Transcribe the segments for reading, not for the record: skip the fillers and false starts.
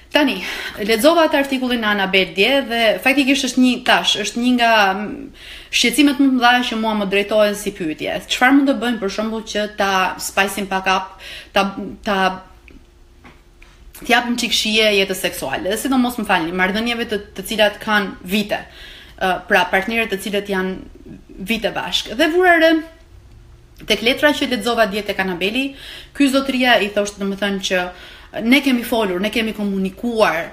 Tani, lexova atë artikullin e Anabel dje dhe faktikisht është një nga shqetësimet më të mëdha që mua më drejtohen si pyetje. Çfarë mund të bëjmë për shembull që ta spicing pak up, ta t'japim çik shije jetës seksuale, dhe sidomos më falni, marrëdhënieve të cilat kanë vite. Pra partnerët të cilët janë vite bashkë. Dhe vura re tek letra që lexova dje tek Anabeli, ky zotëria i thoshte domethënë që ne kemi folur, ne kemi komunikuar,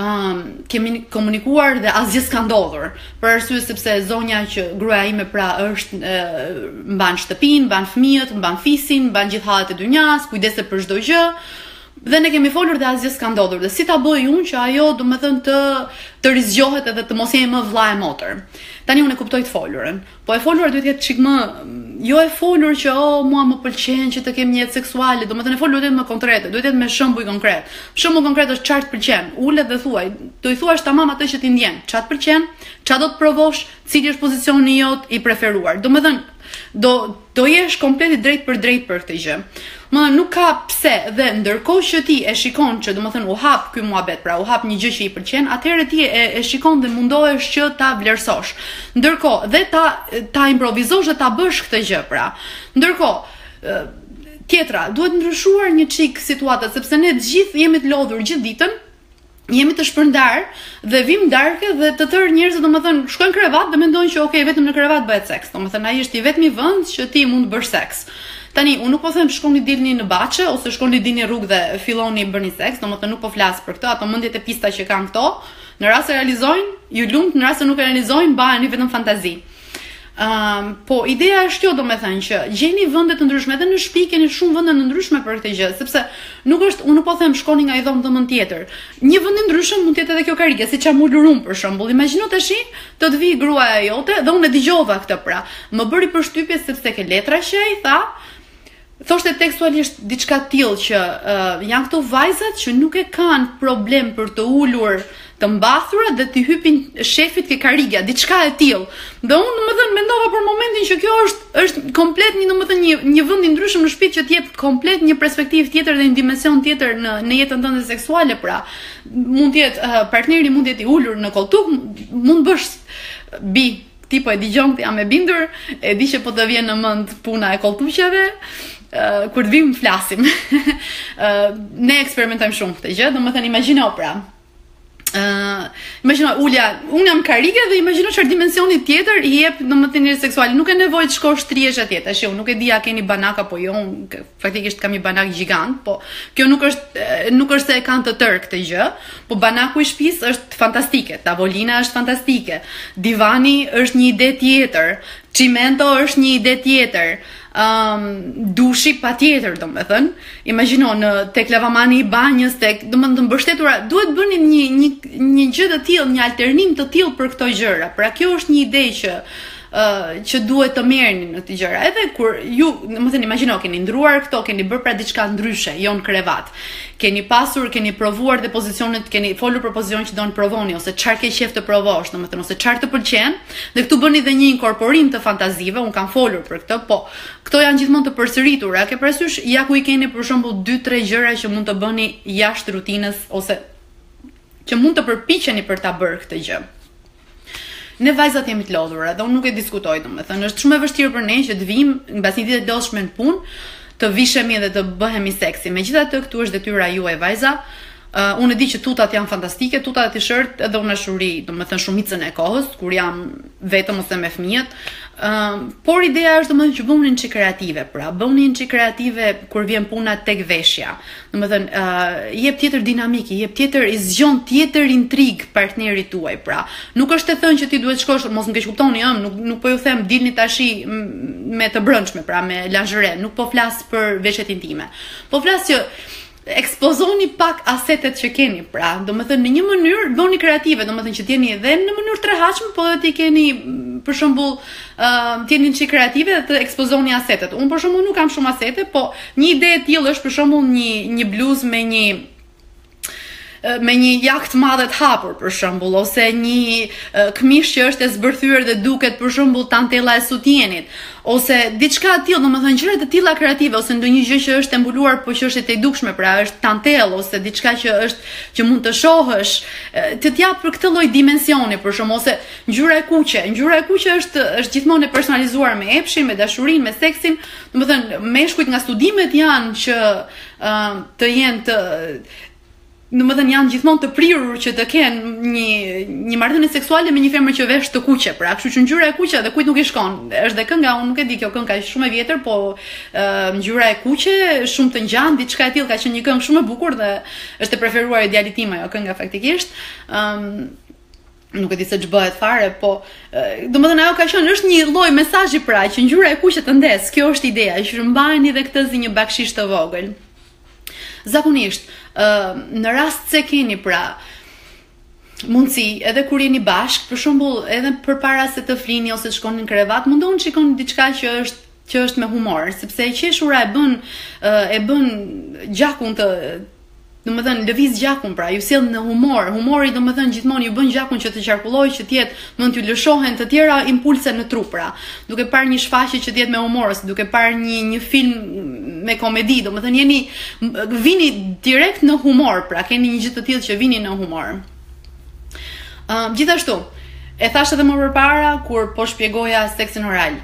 dhe asgjë s'ka ndodhur. Për arsye sepse zonja që gruaja ime pra është mban shtëpinë, mban fëmijët, mban fisin, mban gjithë hallet e dynjas, kujdeset për çdo gjë. Dhe ne kemi folur dhe asgjë s'ka ndodhur. Dhe si ta bëj unë që ajo domethënë të rizgjohet edhe të mos jemi më vëlla e motër. Tani unë e kuptoj të folurën. Po e folura duhet të jetë çik më jo e folur që mua më pëlqen që të kem një jetë seksuale, domethënë e folur duhet të jetë më konkrete, duhet të jetë me shembuj konkret. Shembull konkret është çfarë të pëlqen. Ulet dhe thuaj, do i thuash tamam atë që ti ndjen. Çfarë të pëlqen, çfarë do të provosh, cili është pozicioni jot i preferuar. Domethënë do jesh komplet i drejt për këtë gjë. Nuk ka pse, dhe ndërkohë që ti e shikon që domethënë u hap ky muhabet, pra u hap një gjë që i pëlqen, atëherë ti e shikon dhe mundohesh që ta vlerësosh. Ndërkohë dhe ta improvizosh dhe ta bësh këtë gjë, pra. Ndërkohë, tjetra, duhet ndryshuar një çik situatat, sepse ne të gjithë jemi të lodhur gjithë ditën, jemi të shpërndar dhe vim darkë dhe të tërë njerëzit domethënë shkojnë krevat dhe mendojnë që okay, vetëm në krevat bëhet seks. Domethënë ai është i vetmi vend që ti mund të bësh seks. Tani, unë nuk po them shkoni dilni në baçe ose shkoni dilni rrugë dhe filloni bëni seks, domethënë nuk po flas për këtë, ato mendjet e pista që kanë këto, në rast se realizojnë, ju lumt, në rast se nuk e realizojnë, bëheni vetëm fantazi. Po ideja është kjo, domethënë që gjeni vende të ndryshme, edhe në shtëpi keni shumë vende të ndryshme për këtë gjë, sepse unë nuk po them shkoni nga një dhomë në tjetër. Një vend i ndryshëm mund të jetë edhe kjo karrige, siç jam ulur unë për shembull. Imagjino tash të vi gruaja jote dhe unë e dëgjova këtë pra. Më bëri përshtypje sepse ke letra që ai tha, thoshte tekstualisht diçka të tillë që janë këto vajzat që nuk e kanë problem për të ulur të mbathura dhe të hypin shefit ke karigja, diçka e tillë. Dhe unë domethënë mendova për momentin që kjo është komplet një vend i ndryshëm në shtëpi që të jep komplet një perspektivë tjetër dhe një dimension tjetër në jetën tënde seksuale, pra. Mund të jetë partneri mund të jetë i ulur në koltuk, mund bësh ti po e dëgjon këtë jam e bindur, e di që po të vjen në mend puna e koltuqeve. Kur të vim flasim. Ne eksperimentojmë shumë këtë gjë, domethënë imagjino pra. Imagjino ulja, unë jam karige dhe imagjino çfarë dimensioni tjetër i jep domethënë një seksual. Nuk e nevojë të shkosh trihesh atje. Tash unë nuk e di a keni banak apo jo, unë faktikisht kam një banak gjigant, po kjo nuk është se e kanë të tërë këtë gjë, po banaku i shtëpisë është fantastike, tavolina është fantastike, divani është një ide tjetër, çimento është një ide tjetër. Dushi patjetër, domethënë. Imagjino tek lavamani i banjës, domethënë të mbështetura, duhet bëni një gjë të tillë, një alternim të tillë për këto gjëra. Pra kjo është një ide që duhet të merrni në këtë gjëra. Edhe kur ju, domethënë imagjino keni ndruar këto, keni bërë pra diçka ndryshe, jo në krevat. Keni provuar dhe pozicionet, keni folur për pozicionin që do të provoni ose çfarë ke qejf të provosh, domethënë ose çfarë të pëlqen, dhe këtu bëni edhe një inkorporim të fantazive, un kam folur për këtë, po këto janë gjithmonë të përsëritura. Ke parasysh ja ku i keni për shembull 2-3 gjëra që mund të bëni jashtë rutinës ose që mund të përpiqeni për ta bërë këtë gjë. Ne vajzat jemi të lodhura, dhe unë nuk e diskutoj, domethënë është shumë e vështirë për ne që të vim mbas një dite të lodhshme në punë, të vishemi dhe të bëhemi seksi. Megjithatë, këtu është detyra juaj vajza. Unë e di që tutat janë fantastike, tutat e t-shirt edhe unë e shuri, domethënë shumicën e kohës, kur jam vetëm ose me fëmijët. Por ideja është domethënë që bëni një çik kreative, pra bëni një çik kreative kur vjen puna tek veshja. Domethënë jep tjetër dinamik, jep tjetër i zgjon tjetër intrig partnerit tuaj, pra. Nuk është të thënë që ti duhet shkosh, mos më keq kuptoni, nuk po ju them dilni tashi me të brendshme, pra me lingerie, nuk po flas për veshjet intime. Po flas që ekspozoni pak asetet që keni, pra, domethënë në një mënyrë bëni kreative, domethënë që t'jeni edhe në mënyrë të rehatshme, po edhe t'i keni për shembull t'jeni çik kreative dhe të ekspozoni asetet. Unë për shembull nuk kam shumë asete, po një ide e tillë është për shembull një bluzë me me një jakt madhe të hapur për shembull, ose një këmish që është e zbërthyer dhe duket për shembull tantella e sutjenit, ose diçka e tillë, domethënë gjëra të tilla kreative, ose ndonjë gjë që është e mbuluar por që është e dukshme, pra është tantellë ose diçka që mund të shohësh, të jap për këtë lloj dimensioni për shembull, ose ngjyra e kuqe. Ngjyra e kuqe është gjithmonë e personalizuar me epshin, me dashurinë, me seksin. Domethënë meshkujt nga studimet janë që të jenë domethënë janë gjithmonë të prirur që të kenë një marrëdhënie seksuale me një femër që vesh të kuqe, pra, kështu që ngjyra e kuqe dhe kujt nuk i shkon. Është dhe kënga, unë nuk e di, kjo këngë ka shumë e vjetër, po ngjyra e kuqe, shumë të ngjan, diçka e tillë, ka qenë një këngë shumë e bukur dhe është e preferuar e djalit tim ajo kënga faktikisht. Nuk e di se ç'bëhet fare, po domethënë ajo ka qenë është një lloj mesazhi pra që ngjyra e kuqe të ndes. Kjo është ideja, që mbajeni edhe këtë si një bakshish të vogël. Zakonisht, në rast se keni pra mundësi, edhe kur jeni bashk, për shembull, edhe përpara se të flini ose të shkoni në krevat, mundoni të shikoni diçka që është me humor, sepse e qeshura e bën gjakun të, domethënë lëviz gjakun, pra ju sjell në humor. Humori domethënë gjithmonë ju bën gjakun që të qarkullojë, që të jetë, mund t'ju lëshohen të tjera impulse në trup, pra. Duke parë një shfaqje që të jetë me humor, ose duke parë një film me komedi, domethënë vini direkt në humor, pra keni një gjë të tillë që vini në humor. Gjithashtu, e thash edhe më përpara kur po shpjegoja seksin oral.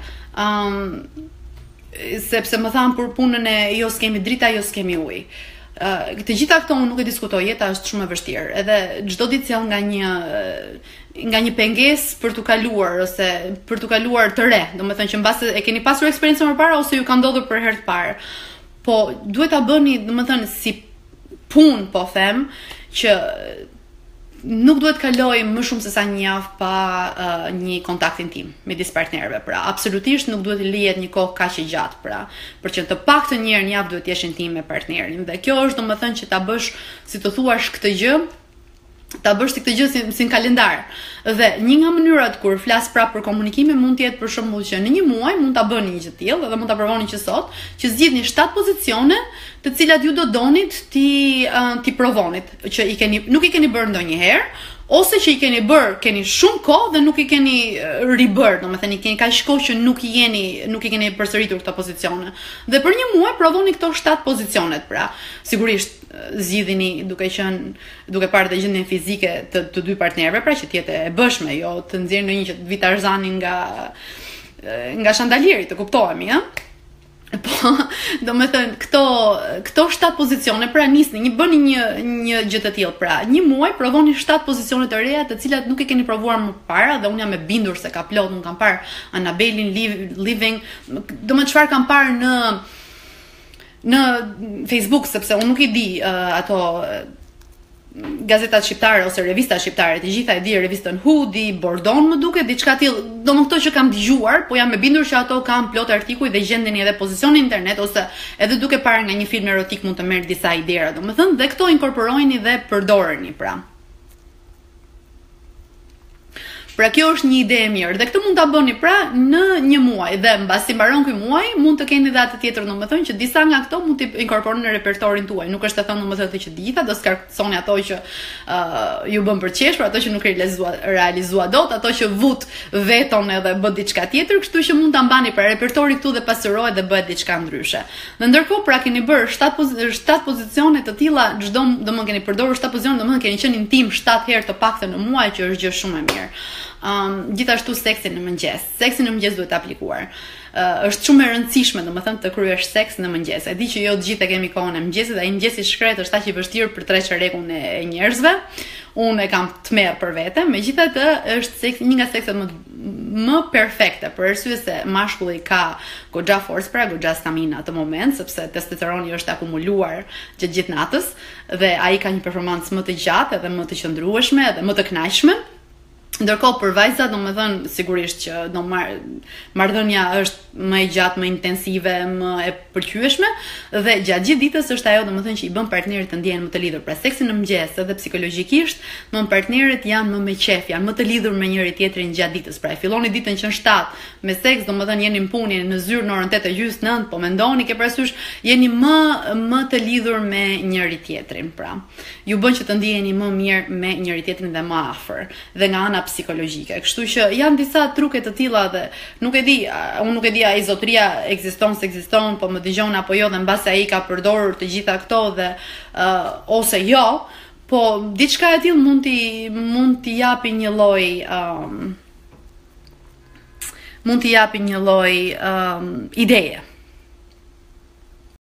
Sepse më thanë për punën e jo s'kemi drita, jo s'kemi ujë. Të gjitha këto unë nuk e diskutoj, jeta është shumë e vështirë. Edhe çdo ditë sjell nga një pengesë për të kaluar ose për të kaluar të re, domethënë që mbase e keni pasur eksperiencën më parë ose ju ka ndodhur për herë të parë. Po duhet ta bëni, domethënë si punë, po them, që nuk duhet kaloj më shumë se sa një javë pa një kontakt intim midis partnerëve, pra absolutisht nuk duhet të lihet një kohë kaq e gjatë, pra, për që të paktën një herë në javë duhet të jesh intim me partnerin. Dhe kjo është domethënë që ta bësh, si të thuash këtë gjë, ta bësh si këtë gjë si në kalendar. Dhe një nga mënyrat kur flas prapë për komunikime mund të jetë për shembull që në një muaj mund ta bëni një gjë të tillë, dhe mund ta provoni që sot, që zgjidhni 7 pozicione të cilat ju do donit ti provonit, që nuk i keni bërë ndonjëherë, ose që i keni bërë, keni shumë kohë dhe nuk i keni ribërë, domethënë i keni kaq kohë që nuk i keni përsëritur këto pozicione. Dhe për një muaj provoni këto 7 pozicionet, pra. Sigurisht zgjidhini duke parë dhe gjendjen fizike të dy partnerëve, pra që të jetë e bëshme, jo të nxjerrë ndonjë që të vi Tarzanin nga Shandalieri, të kuptohemi, ëh. Po, domethënë këto 7 pozicione, pra nisni, bëni një gjë të tillë, pra një muaj provoni 7 pozicione të reja të cilat nuk e keni provuar më parë, dhe unë jam e bindur se ka plot, unë kam parë Annabelin Living, domethënë çfarë kam parë në Facebook, sepse unë nuk i di ato gazetat shqiptare ose revistat shqiptare, të gjitha e di revistën Who, di Bordon më duket, diçka tillë. Domethënë këto që kam dëgjuar, po jam e bindur që ato kanë plot artikuj dhe gjendeni edhe pozicionin në internet ose edhe duke parë nga një film erotik mund të merr disa idera, domethënë, dhe këto inkorporojeni dhe përdoreni, pra. Pra kjo është një ide e mirë dhe këtë mund ta bëni pra në një muaj dhe mbasi mbaron ky muaj mund të keni edhe atë tjetër, domethënë që disa nga këto mund t'i inkorporoni në repertorin tuaj. Nuk është të thënë domethënë që të gjitha do skarconi ato që ju bën për qesh, por ato që nuk realizua dot, ato që vut veton edhe bë diçka tjetër, kështu që mund ta mbani pra repertori këtu dhe pasurohet dhe bëhet diçka ndryshe. Dhe ndërkohë pra keni bërë 7 pozicione të tilla, çdo domethënë keni përdorur 7 pozicione, domethënë keni qenë intim 7 herë të paktën në muaj, që është gjë shumë e mirë. Gjithashtu seksin në mëngjes. Seksin në mëngjes duhet aplikuar. Është shumë e rëndësishme domethënë të kryesh seks në mëngjes. E di që jo të gjithë e kemi kohën e mëngjesit, ai mëngjesi i shkret është aq i vështirë për të çarrekun e njerëzve. Unë e kam tmerr për vete, megjithatë është seks një nga sekset më perfekte, për arsye se mashkulli ka goxha forcë, pra goxha stamina atë moment, sepse testosteroni është akumuluar gjatë gjithë natës dhe ai ka një performancë më të gjatë edhe më të qëndrueshme edhe më të kënaqshme. Ndërkohë për vajzat, domethënë sigurisht që marrëdhënia është më e gjatë, më intensive, më e pëlqyeshme dhe gjatë gjithë ditës është ajo domethënë që i bën partnerit të ndjehen më të lidhur. Pra seksi në mëngjes edhe psikologjikisht, partnerët janë më me qef, janë më të lidhur me njëri tjetrin gjatë ditës. Pra e filloni ditën që në 7 me seks, domethënë jeni në punë në zyrë në orën 8:30, 9, po mendoni ke parasysh jeni më të lidhur me njëri tjetrin. Pra ju bën që të ndjeheni më mirë me njëri tjetrin dhe më afër. Dhe nga ana psikologjike. Kështu që janë disa truke të tilla dhe nuk e di, unë nuk e di a izotria ekziston, po më dëgjon apo jo dhe mbase ai ka përdorur të gjitha këto dhe ose jo, po diçka e tillë mund t'i japi një lloj ideje.